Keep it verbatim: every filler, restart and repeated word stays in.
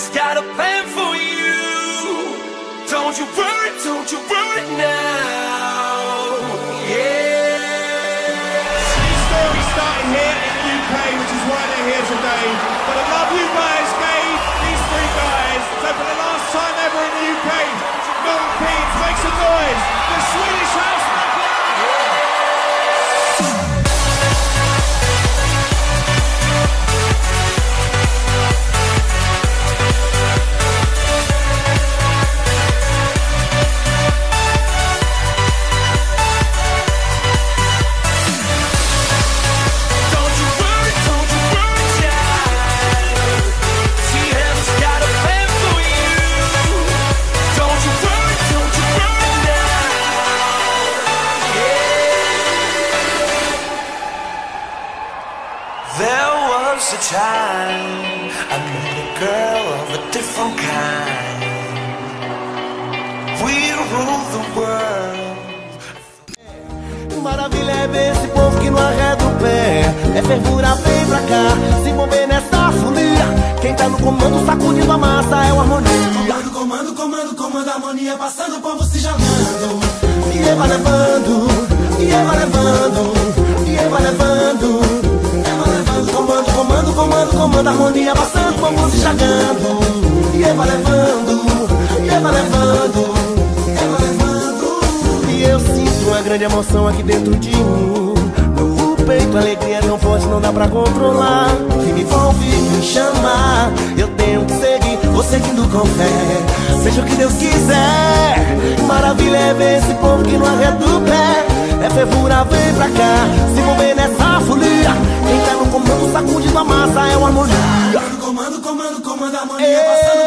heaven's got a plan for you. Don't you worry, don't you worry now. Yeah. This story started here in the U K, which is why they're here today. But I love you guys gave these three guys. So for the last time ever in the U K, Milton Keynes, make some noise. The Swedish House. There was a time I met a girl of a different kind. We rule the world. Maravilha é ver esse povo que não arreda o pé. É fervura, vem pra cá, se envolver nessa folia. Quem tá no comando, sacudindo a massa, é o Harmonia. Comando, comando, comando, comando, harmonia, passando o povo se jogando. E vai levando, e vai levando, e vai levando. Comando, comando, comando, comando, harmonia passando, vamos se chegando. E vai levando, e vai levando, e vai levando. E eu sinto uma grande emoção aqui dentro de mim. No peito a alegria é tão forte, não dá pra controlar. Que me envolve, me chama, eu tenho que seguir, vou seguindo com fé, seja o que Deus quiser. Maravilha é ver esse povo que não arreda o pé. É fervura, vem pra cá, se envolver nessa folia. Quem tá no comando, sacudindo a massa, é o Harmonia. Comando, comando, comando, harmonia, passando